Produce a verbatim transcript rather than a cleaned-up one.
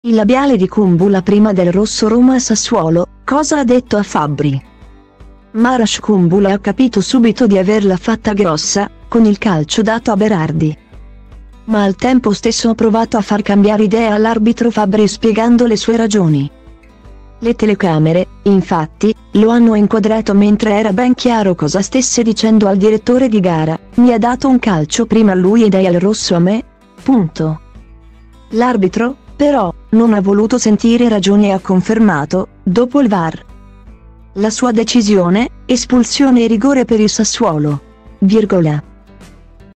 Il labiale di Kumbula prima del rosso Roma-Sassuolo, cosa ha detto a Fabbri? Marash Kumbula ha capito subito di averla fatta grossa, con il calcio dato a Berardi. Ma al tempo stesso ha provato a far cambiare idea all'arbitro Fabbri spiegando le sue ragioni. Le telecamere, infatti, lo hanno inquadrato mentre era ben chiaro cosa stesse dicendo al direttore di gara: mi ha dato un calcio prima a lui e dai al rosso a me? Punto. L'arbitro, però, non ha voluto sentire ragioni e ha confermato, dopo il V A R, la sua decisione: espulsione e rigore per il Sassuolo. Virgola.